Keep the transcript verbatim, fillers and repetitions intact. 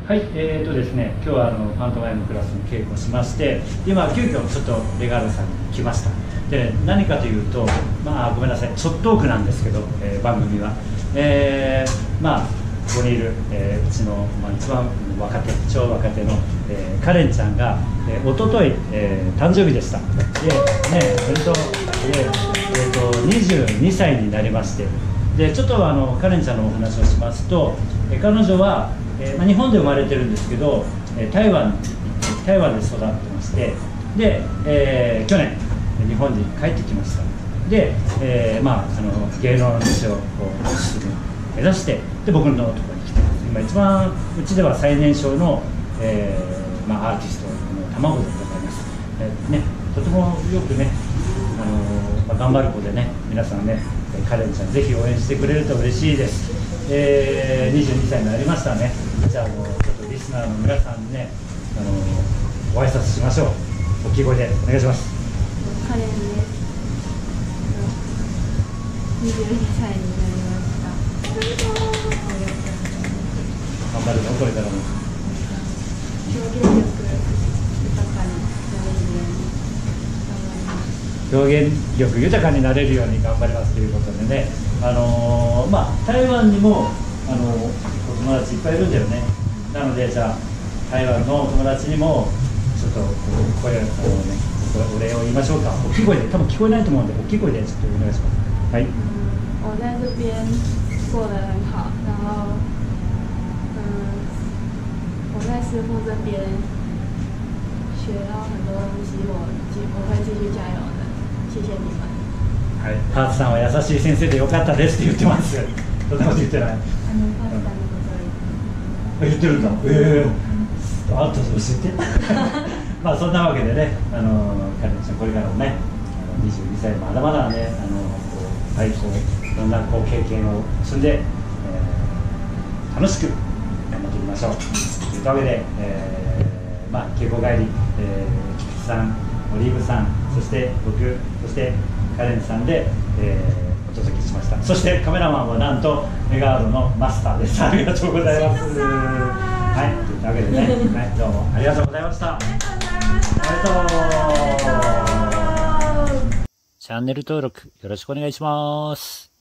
はい、えーとですね、今日はあのパントマイムクラスの稽古をしまして、今、急遽ちょっとレガールさんに来ました。で、何かというと、まあ、ごめんなさい、ちょっと多くなんですけど、えー、番組は。えー、まあ、ここにいる、えー、うちの、まあ、一番若手、超若手の、えー、カレンちゃんが、えー、おととい、えー、誕生日でした。で、ね、それと、でえー、とにじゅうにさいになりまして、でちょっとあのカレンちゃんのお話をしますと、えー、彼女は、えーまあ、日本で生まれてるんですけど、えー、台湾台湾で育ってまして、で、えー、去年日本に帰ってきました。で、えーまあ、あの芸能の道をこう目指して、で僕のところに来てます。今一番うちでは最年少の、えーまあ、アーティストの卵でございます。えーね、とてもよくね、あのまあ、頑張る子でね、皆さんね、カレンちゃんぜひ応援してくれると嬉しいです。えー、にじゅうにさいになりましたね。じゃあもうちょっとリスナーの皆さんにね、あのご挨拶しましょう。大きい声でお願いします。 カレンです。にじゅうにさいになりました。 頑張るのこれからも。 表現力豊かになれるように頑張ります。 表現力豊かになれるように頑張りますということでね、あのー、まあ台湾にもあのお友達いっぱいいるんだよね。なのでじゃあ台湾のお友達にもちょっと声をね、お礼を言いましょうか。大きい声で、多分聞こえないと思うんで大きい声でちょっとお願いします。はい。 我在这边过得很好，然后嗯，我在师傅这边学到很多东西，我我会继续加油的。谢謝你們。 はい、パーツさんは優しい先生でよかったですって言ってます。そんなこと言ってない。 あのパーツさんのことを言ってるんだ。ええー。あったと教えて。まあそんなわけでね、あのカレンちゃんこれからもね、あのにじゅうにさいまだまだね、あのはいこういろんなこう経験を積んで、えー、楽しく頑張っていきましょう。というわけで、えー、まあ稽古帰り、えー、菊池さん、オリーブさん、そして僕、そしてカレンさんで、えー、お届けしました。そしてカメラマンはなんとメガードのマスターです。ありがとうございます。はい、というわけでね、はい、どうもありがとうございました。ありがとう。チャンネル登録よろしくお願いします。